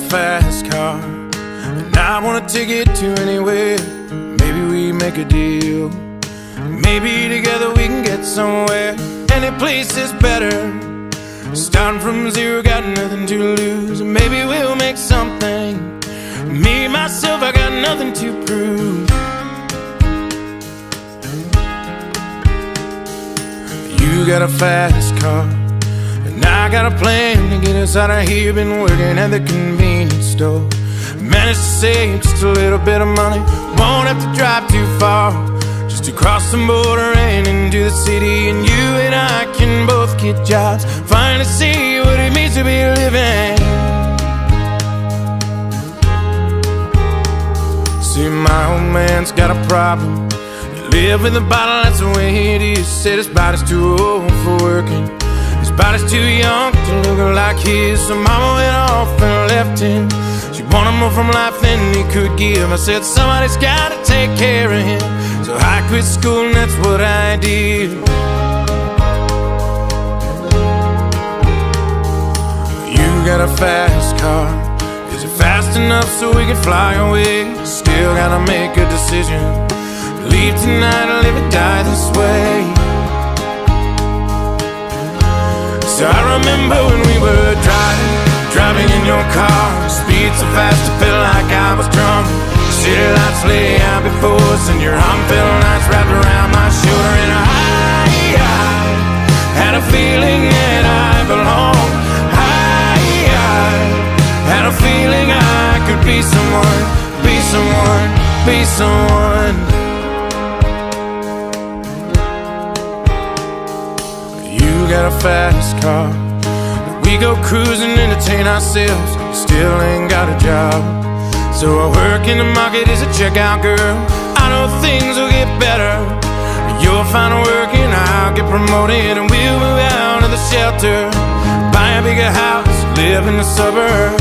fast car, and I want a ticket to anywhere. Maybe we make a deal. Maybe together we can get somewhere. Any place is better. Starting from zero, got nothing to lose. Maybe we'll make something. Me, myself, I got nothing to prove. You got a fast car, and I got a plan to get us out of here. Been working at the convenience store. Managed to save just a little bit of money. Won't have to drive too far, just to cross the border and into the city. And you and I can both get jobs, finally see what it means to be living. See, my old man's got a problem. He live in the bottle, that's the way it is. Said his body's too old for working, his body's too young to look like his. So mama went off and left him. She wanted more from life than he could give. I said somebody's gotta take care of him, so I quit school and that's what I did. You got a fast car, is it fast enough so we can fly away? Still gotta make a decision. Leave tonight or live or die this way. So I remember when we were driving in your car. Speed so fast I felt like I was drunk. City lights lay out before us, and your arm felt nice wrapped around my shoulder. And I had a feeling that I belonged. I had a feeling I could be someone, be someone, be someone. You got a fast car, we go cruising, entertain ourselves. Still ain't got a job, so I work in the market as a checkout girl. I know things will get better. You'll find work and I'll get promoted, and we'll move out of the shelter, buy a bigger house, live in the suburbs.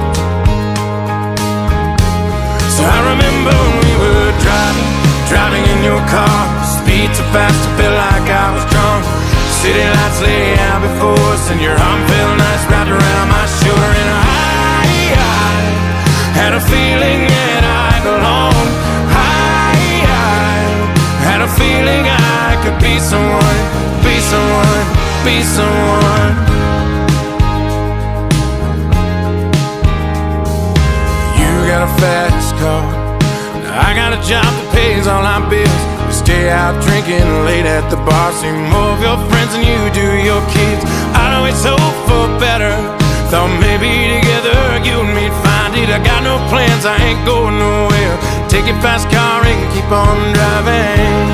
So I remember when we were driving in your car. Speed so fast I felt like I was drunk. City lights lay out before us, and your arm felt nice wrapped around my shoulder. And I had a feeling that I belonged. I had a feeling I could be someone, be someone, be someone. You got a fast car, I got a job that pays all our bills. Stay out drinking late at the bar, see more of your friends than you do your kids. I'd always hope for better, thought maybe together you and me'd find it. I got no plans, I ain't going nowhere. Take your fast car and keep on driving.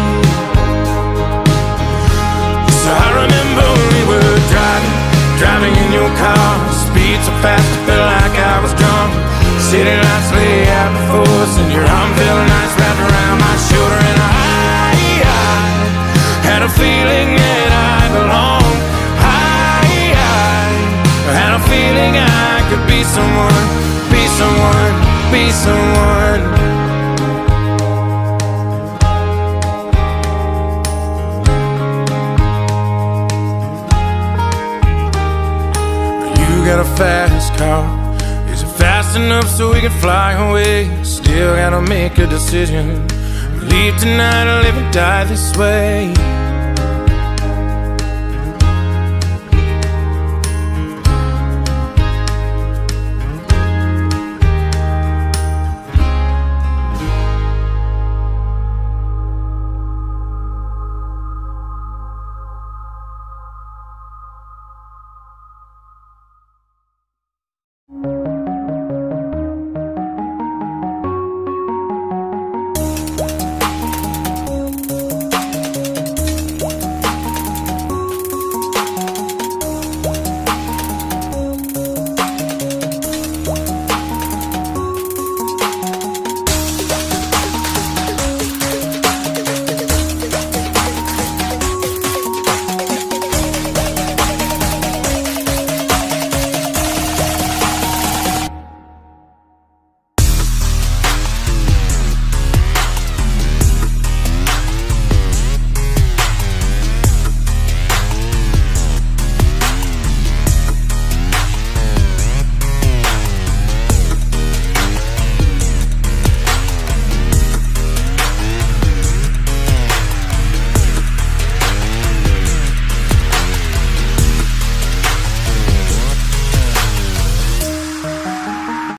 So I remember when we were driving in your car. Speed so fast I felt like I was drunk. City lights lay out before us, and your arm felt nice wrapped around my shoulder. And I had a feeling that I belonged. I had a feeling I could be someone, be someone, be someone. You got a fast car, is it fast enough so we can fly away? Still gotta make a decision. Leave tonight or live or die this way.